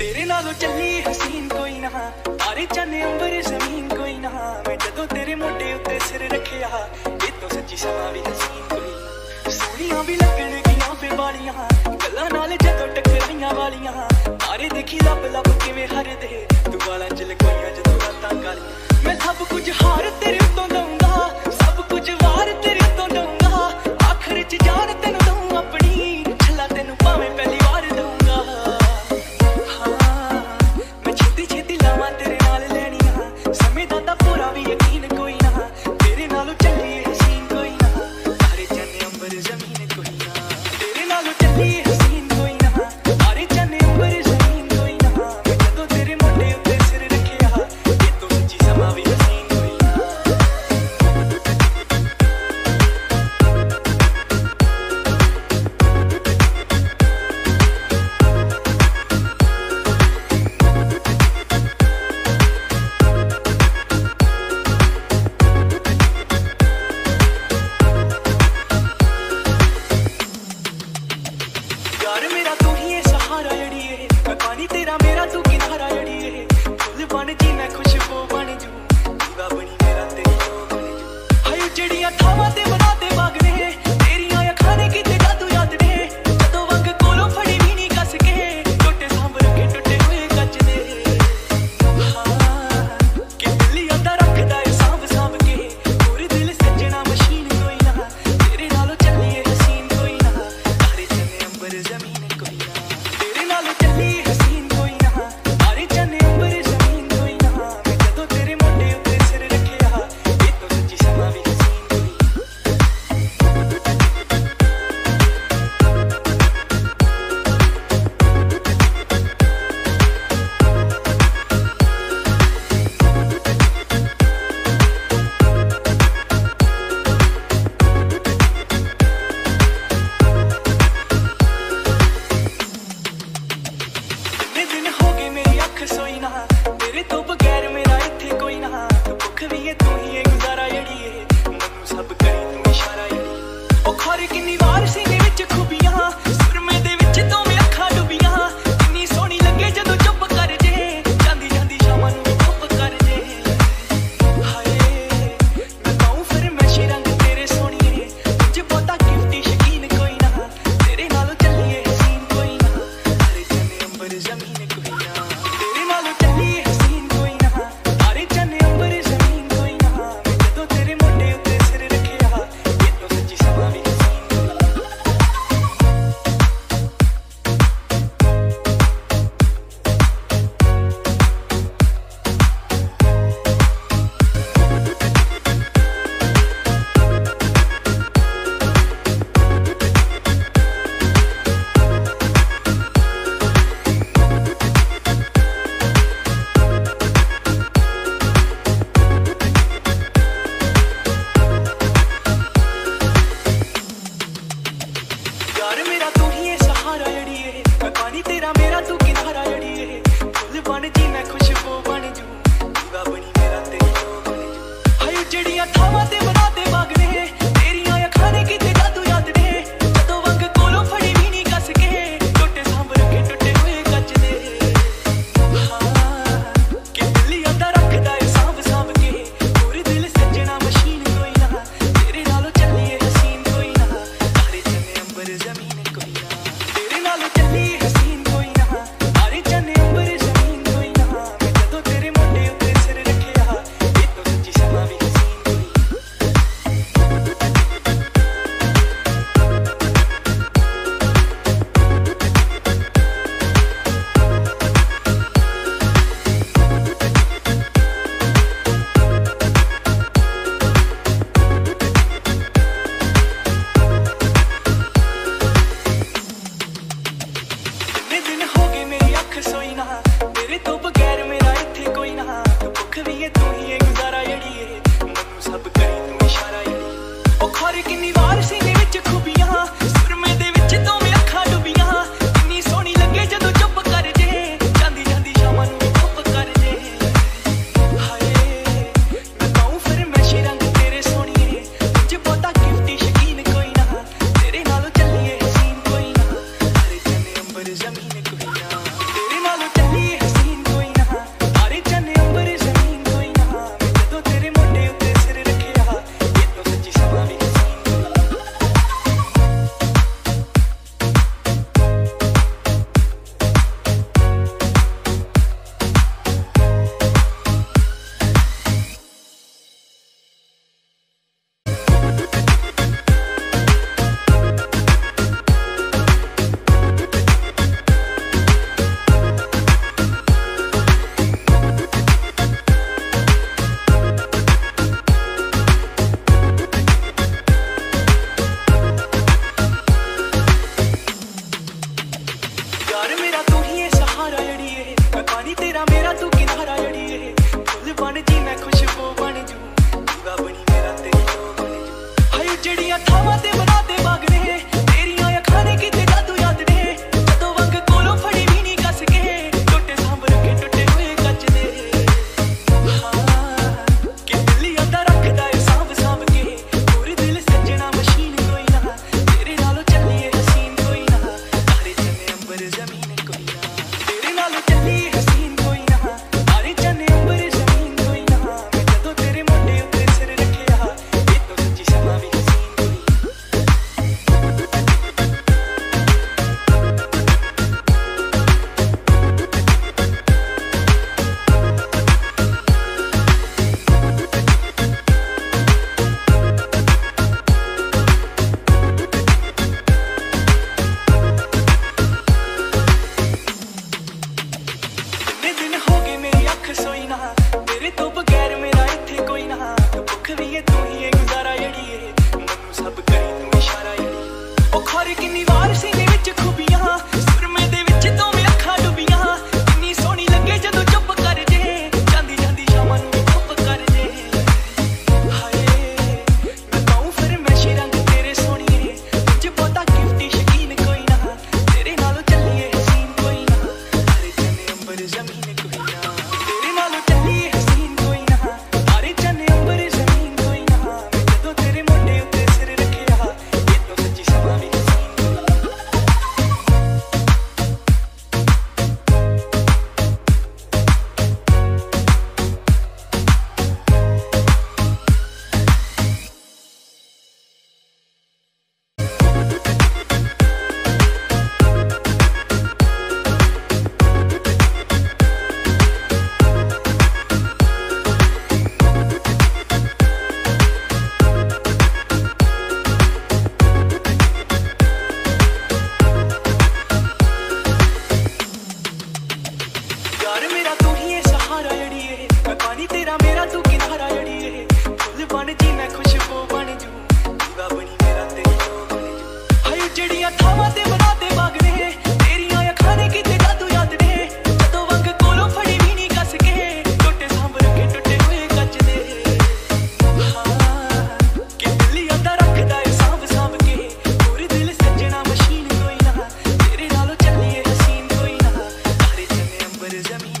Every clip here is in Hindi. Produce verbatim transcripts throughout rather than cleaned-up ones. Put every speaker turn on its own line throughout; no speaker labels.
तेरे नालों चली हसीन कोई ना, तारे चन्ने अंबर जमीन कोई ना। मैं जदों तेरे मोढे उत्ते सिर रखिया, ये तो सच्ची समा भी हसीन कोई ना। सोहणियां भी लगण गियां फे वालियां, गल्लां नाल जदों टकराइयां वालियां। तारे देखी लब लब किवें हरदे, तू वालां च लकोइयां जदों रातां कालियां। मैं सब कुछ हार तेरे उत्तों दऊंगा, सब कुछ वार तेरे उत्तों दऊंगा। आखिर च जान तैनूं दऊं अपनी, छल्ला तैनूं भावें पहली वार दूंगा। कोई ना, तेरे नाल चली हसीन कोई ना, तारे चने अंबर जमीन कोई ना, मैं जदों तेरे मोढे उत्ते सिर रखिया, ये तो सच्ची समा भी हसीन कोई ना। सोई ना तेरे तो बगैर मेरा इत्थे कोई ना, तू भुख भी है तू ही है गुजारा जड़िए, मैनू सब करी तू इशारा जड़ी, ओ खौर किन्नी वार सीने विच खूबियां, सुरमे दे विच तो मैं अखां डुबियां, किन्नी सोहनी लगे जदों चुप कर जे, जांदी जांदी शामां नूं चुप कर जे, हाय मैं पाऊं फिर मैं रंग तेरे सोहणीए, मुझ बहुता गिफ्टी शकीन कोई ना, तेरे नालों चलिए हसीन कोई ना, तारे चने अंबर जमीन कोई ना, तेरा मेरा तू किनारा जड़िए, फुल बन जी मैं खुशबू बन जू, दीवा बनी मेरा तेरी लो बन जू, हाय जड़ियां थावां ते बना दे बाग ने, तेरियां अखां ने किते जादू याद ने, जदों वंग कोलों फड़ी भी नहीं कस के, टुटे सांभ रखे टुटे हुए कच दे, हाँ कि दिल यादा रखदा ए सांभ सांभ के, पूरी दिल सजना मशीन कोई ना, तेरे नालों चलिए हसीन कोई ना, तारे चने अंबर जमीन।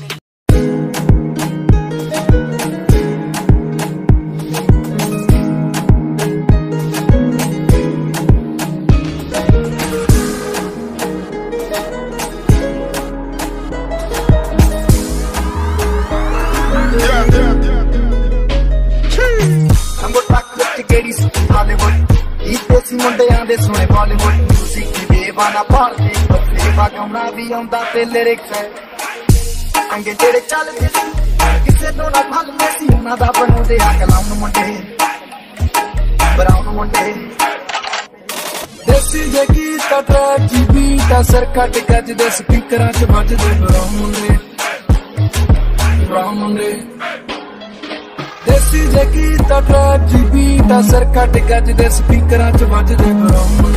मुंडियां दे सोने बॉलीवुड म्यूजिक दी बेवाना भारती सेवा कमरा भी आंदा ते लिरिक्स अंगे जेड़े चलदे किसे तो ना भलदे सी उन्हां दा बनाउंदे आ कलाम मुंडे ब्राउन मुंडे देसी जे गीत ट्रैक दी बीट असर कट गज दे स्पीकरां च वजदे ब्राउन मुंडे ब्राउन मुंडे देसी जे गीत ट्रैक दी बीट असर कट गज दे स्पीकरां च वजदे ब्राउन